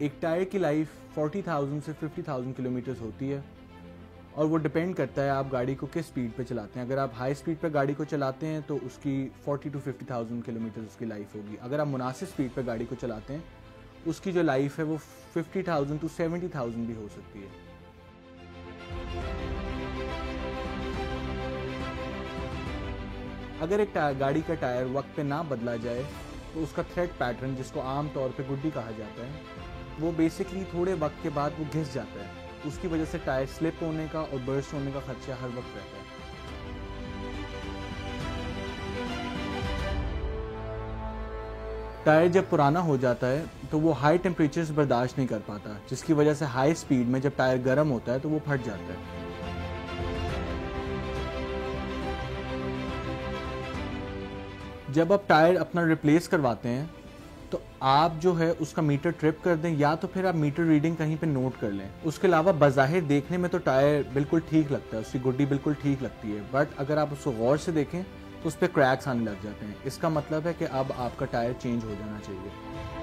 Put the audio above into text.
एक टायर की लाइफ 40,000 से 50,000 किलोमीटर्स होती है और वो डिपेंड करता है आप गाड़ी को किस स्पीड पे चलाते हैं। अगर आप हाई स्पीड पे गाड़ी को चलाते हैं तो उसकी 40 to 50,000 किलोमीटर उसकी लाइफ होगी। अगर आप मुनासिब स्पीड पे गाड़ी को चलाते हैं उसकी जो लाइफ है वो 50,000 to 70,000 भी हो सकती है। अगर एक गाड़ी का टायर वक्त पे ना बदला जाए तो उसका थ्रेड पैटर्न, जिसको आम तौर पे गुड्डी कहा जाता है, वो बेसिकली थोड़े वक्त के बाद वो घिस जाता है। उसकी वजह से टायर स्लिप होने का और बर्स्ट होने का खदशा हर वक्त रहता है। टायर जब पुराना हो जाता है तो वो हाई टेम्परेचर्स बर्दाश्त नहीं कर पाता, जिसकी वजह से हाई स्पीड में जब टायर गर्म होता है तो वो फट जाता है। जब आप टायर अपना रिप्लेस करवाते हैं तो आप जो है उसका मीटर ट्रिप कर दें या तो फिर आप मीटर रीडिंग कहीं पे नोट कर लें। उसके अलावा बज़ाहिर देखने में तो टायर बिल्कुल ठीक लगता है, उसकी गुड्डी बिल्कुल ठीक लगती है, बट अगर आप उसको गौर से देखें तो उस पर क्रैक्स आने लग जाते हैं। इसका मतलब है कि अब आपका टायर चेंज हो जाना चाहिए।